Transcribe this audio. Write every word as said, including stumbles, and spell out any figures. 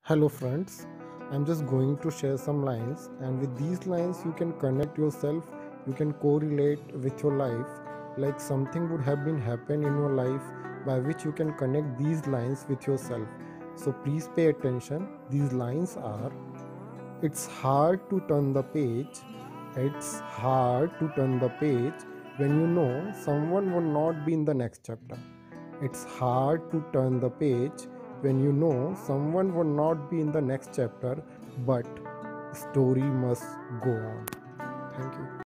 Hello friends, I'm just going to share some lines, and with these lines you can connect yourself, you can correlate with your life, like something would have been happen in your life by which you can connect these lines with yourself. So please pay attention. These lines are: it's hard to turn the page, it's hard to turn the page when you know someone will not be in the next chapter. It's hard to turn the page when you know someone will not be in the next chapter, but story must go on. Thank you.